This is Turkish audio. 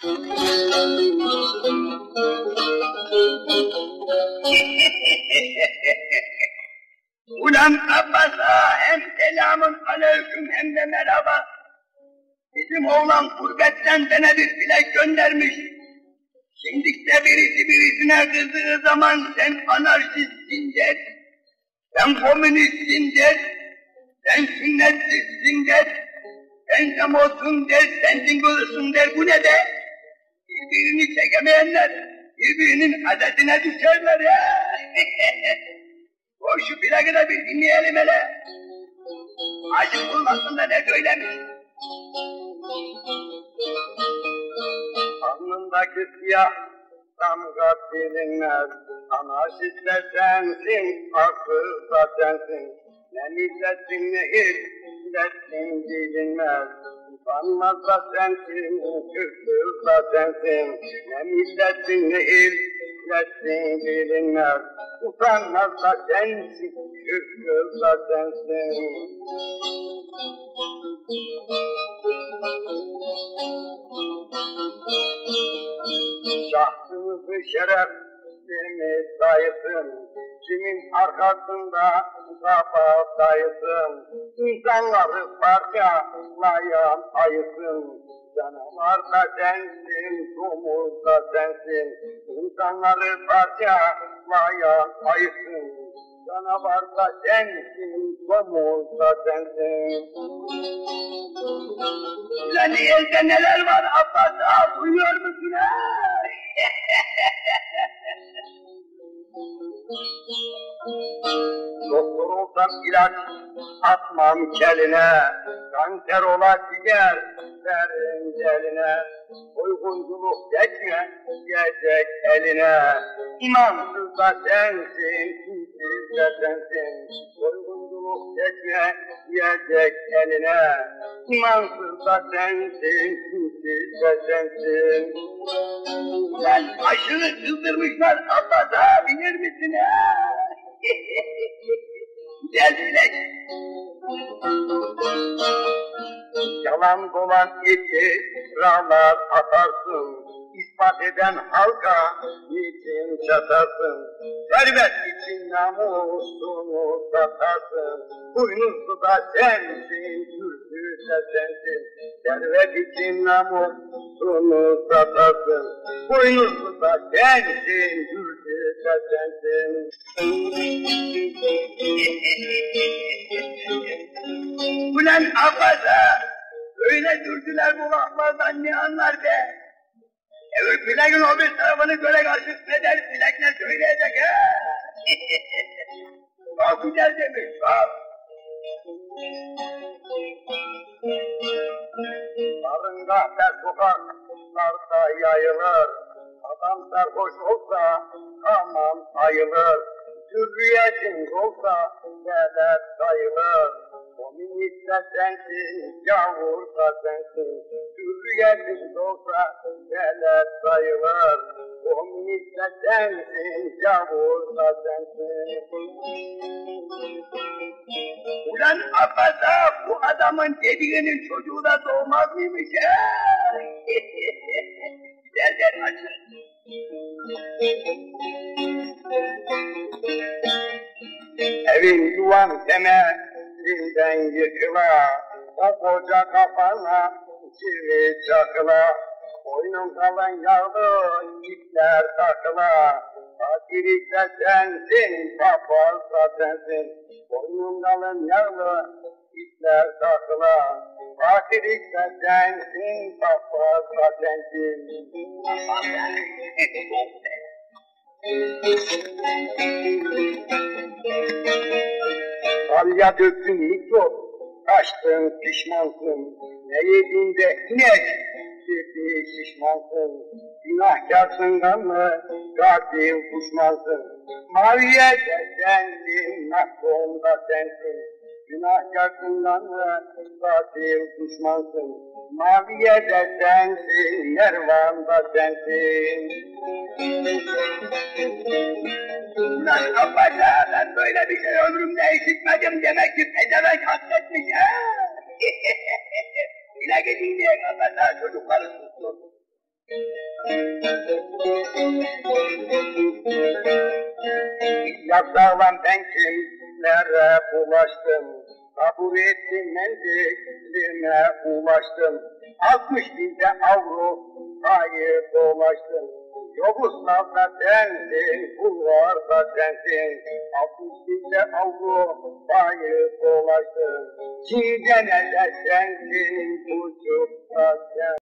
Ulan Abbas'a hem selamun aleyküm hem de merhaba. Bizim oğlan gurbetten bana bir plak göndermiş. Şimdikte birisi birisine kızdığı zaman sen anarşistsin der, sen komünistsin der, sen sünnetsizsin der, sen demolsun der, sen cingolsun der, bu ne de? Birbirini çekemeyenler birbirinin adetine düşerler ya. O şu plakı da bir dinleyelim hele. Aşık olmasında ne söylemiş? Alnındaki siyah damga bilinmez. Anarşist de sensin, akıl da sensin. Ne milletin ne hilletin bilinmez. Utanmaz da sensin, küfür da sensin. Ne milletin ne hilletin bilinmez. Utanmaz da sensin, küfür da sensin. Şahsınızı şerefsiniz dayısın, kimin arkasında kafa dayısın, insanları parçalayan ayısın, canavar da sensin, domuz da sensin, insanları parçalayan ayısın, canavar da sensin, domuz da sensin. Ulan elde neler var Abbas ağa, duyuyor musun ha? Doktor olsam ilaç atmam keline, kanser ola ciğer verin celine, uygunculuk geçme gelecek eline, imansız da sensin, kimsiz de sensin, uygunculuk geçme gelecek eline, imansız da sensin, kimsiz de sensin. Sen aşırı çıldırmışlar Abbas'a, bilir misin ha? Gel bilek. Yalan dolan iftiralar atarsın, ispat eden halka niçin çatarsın? Servet için namusunu satarsın, boynuzlu da sensin, güçlü de sensin. Servet için namusunu satarsın, boynuzlu da sensin, güçlü de sensin. Ulan Abbas'a öyle dürdüler bu laflardan ne anlar be? Öbür plakın o bir tarafını göre karşısına der, plak ne söyleyecek ha? Çok güzel demiş, çok. Arıngahta sokaklarda yayılır, adam sarhoş olsa aman ayılır, hürriyetin olsa neler sayılır. Komünist de sensin, gavur da sensin, hürriyetin olsa neler sayılır. Komünist de sensin, gavur da sensin. Ulan Abbas'a bu adamın dediğinin çocuğu da doğmaz mıymış ha? Nereden açın? Evin yuvan temelinden yıkıla, o koca kafana çivi çakıla, boynun kalan yağlı ipler takıla, fakirlikte sensin, papazda sensin, boynun kalan yağlı ipler takıla, fakirlikte sensin, papazda sensin. Salya döktün mikrop, kaçtın pişmansın, ne yedin de inek gibi şişmansın, günahkarsın kanlı, katil kuşmansın, maviye de sensin, mahkum da sensin, günahkarsın kanlı, katil kuşmansın, maviye de sensin, Mervan da sensin. Ulan Abbas'a ben böyle bir şey ömrümde işitmedim, demek ki pezevenk hakletmiş ha? İle gidin diye Abbas'a çocukları tuttu. Yasağlan ben kimlere bulaştım, kabul ettim menziline ulaştım. 60 binde Avrupa'yı dolaştım. Yugoslav'da sensin, Bulgar'da sensin. 60 binde Avrupa'yı dolaştım. Çiğdene de sensin, Bucuk'ta sensin.